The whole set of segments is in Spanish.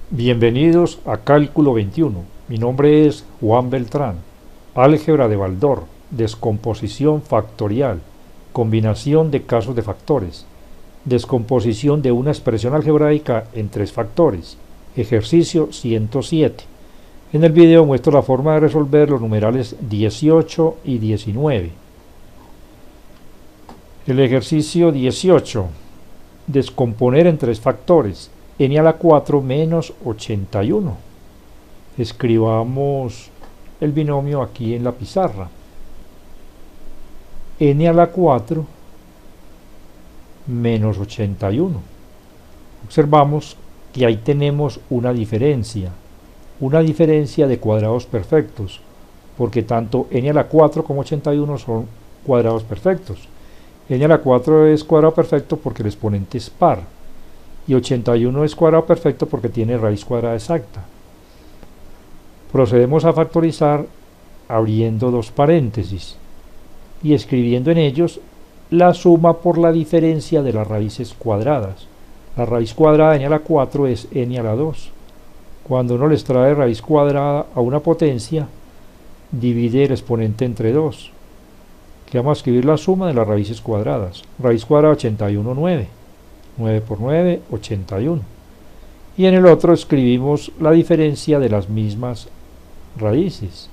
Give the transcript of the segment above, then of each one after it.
Bienvenidos a Cálculo 21. Mi nombre es Juan Beltrán. Álgebra de Baldor, descomposición factorial, combinación de casos de factores, descomposición de una expresión algebraica en tres factores, ejercicio 107. En el video muestro la forma de resolver los numerales 18 y 19. El ejercicio 18. Descomponer en tres factores, n a la 4 menos 81. Escribamos el binomio aquí en la pizarra. N a la 4 menos 81. Observamos que ahí tenemos una diferencia de cuadrados perfectos, porque tanto n a la 4 como 81 son cuadrados perfectos. N a la 4 es cuadrado perfecto porque el exponente es par, y 81 es cuadrado perfecto porque tiene raíz cuadrada exacta. Procedemos a factorizar abriendo dos paréntesis y escribiendo en ellos la suma por la diferencia de las raíces cuadradas. La raíz cuadrada de n a la 4 es n a la 2. Cuando uno les trae raíz cuadrada a una potencia, divide el exponente entre 2. Que vamos a escribir la suma de las raíces cuadradas. Raíz cuadrada 81, 9. 9 por 9, 81. Y en el otro escribimos la diferencia de las mismas raíces.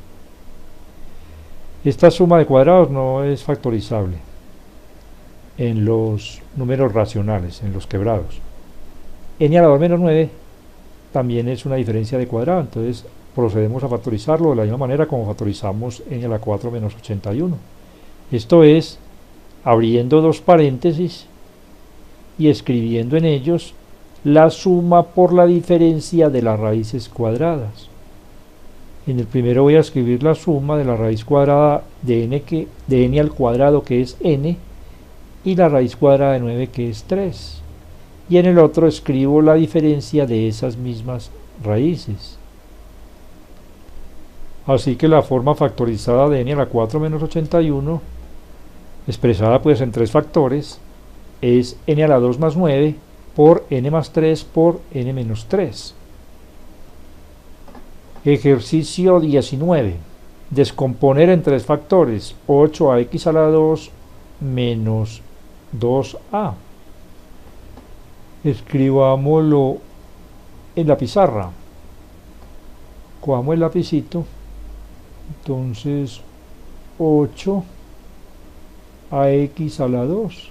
Esta suma de cuadrados no es factorizable en los números racionales, en los quebrados. N a la 2 menos 9 también es una diferencia de cuadrado, entonces procedemos a factorizarlo de la misma manera como factorizamos n a la 4 menos 81. Esto es, abriendo dos paréntesis y escribiendo en ellos la suma por la diferencia de las raíces cuadradas. En el primero voy a escribir la suma de la raíz cuadrada de n al cuadrado, que es n, y la raíz cuadrada de 9, que es 3. Y en el otro escribo la diferencia de esas mismas raíces. Así que la forma factorizada de n a la 4 menos 81, expresada pues en tres factores, es n a la 2 más 9 por n más 3 por n menos 3. Ejercicio 19. Descomponer en tres factores, 8ax a la 2 menos 2a. Escribámoslo en la pizarra. Cojamos el lapicito. Entonces 8ax a la 2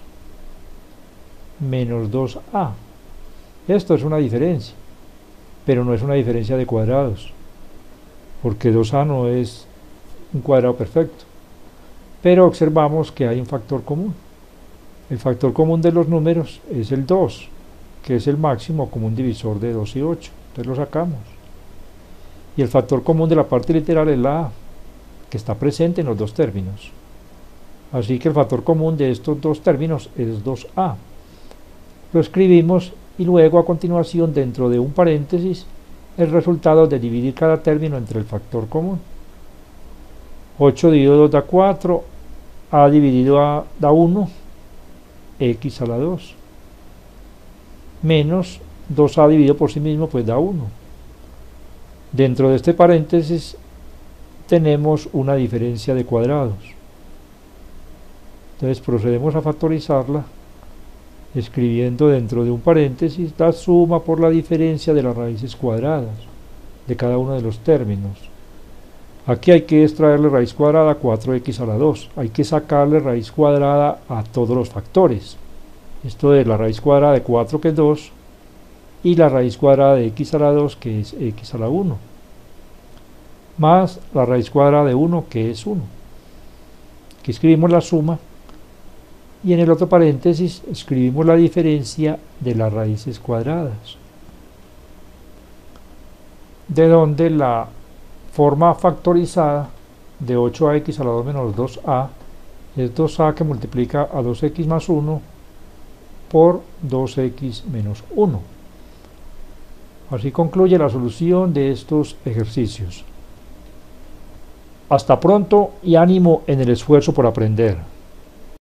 menos 2a. Esto es una diferencia, pero no es una diferencia de cuadrados, porque 2a no es un cuadrado perfecto. Pero observamos que hay un factor común. El factor común de los números es el 2, que es el máximo común divisor de 2 y 8. Entonces lo sacamos. Y el factor común de la parte literal es la a, que está presente en los dos términos. Así que el factor común de estos dos términos es 2a. Lo escribimos y luego a continuación dentro de un paréntesis el resultado de dividir cada término entre el factor común. 8 dividido 2 da 4, a dividido a da 1, x a la 2, menos 2a dividido por sí mismo pues da 1. Dentro de este paréntesis tenemos una diferencia de cuadrados. Entonces procedemos a factorizarla escribiendo dentro de un paréntesis la suma por la diferencia de las raíces cuadradas de cada uno de los términos. Aquí hay que extraerle raíz cuadrada a 4x a la 2. Hay que sacarle raíz cuadrada a todos los factores. Esto es la raíz cuadrada de 4, que es 2, y la raíz cuadrada de x a la 2, que es x a la 1, más la raíz cuadrada de 1, que es 1. Aquí escribimos la suma y en el otro paréntesis escribimos la diferencia de las raíces cuadradas, de donde la forma factorizada de 8ax a la 2 menos 2a es 2a que multiplica a 2x más 1 por 2x menos 1. Así concluye la solución de estos ejercicios. Hasta pronto y ánimo en el esfuerzo por aprender.